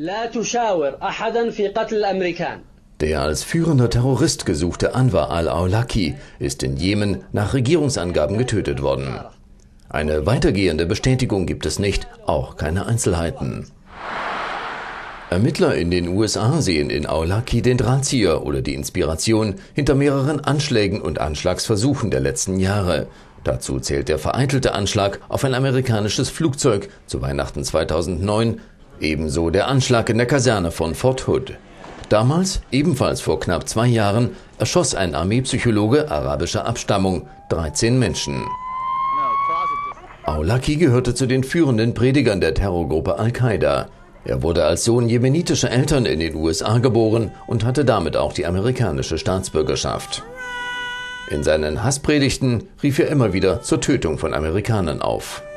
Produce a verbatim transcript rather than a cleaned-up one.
Der als führender Terrorist gesuchte Anwar al-Awlaki ist in Jemen nach Regierungsangaben getötet worden. Eine weitergehende Bestätigung gibt es nicht, auch keine Einzelheiten. Ermittler in den U S A sehen in Awlaki den Drahtzieher oder die Inspiration hinter mehreren Anschlägen und Anschlagsversuchen der letzten Jahre. Dazu zählt der vereitelte Anschlag auf ein amerikanisches Flugzeug zu Weihnachten zweitausendneun, ebenso der Anschlag in der Kaserne von Fort Hood. Damals, ebenfalls vor knapp zwei Jahren, erschoss ein Armeepsychologe arabischer Abstammung dreizehn Menschen. Awlaki gehörte zu den führenden Predigern der Terrorgruppe Al-Qaida. Er wurde als Sohn jemenitischer Eltern in den U S A geboren und hatte damit auch die amerikanische Staatsbürgerschaft. In seinen Hasspredigten rief er immer wieder zur Tötung von Amerikanern auf.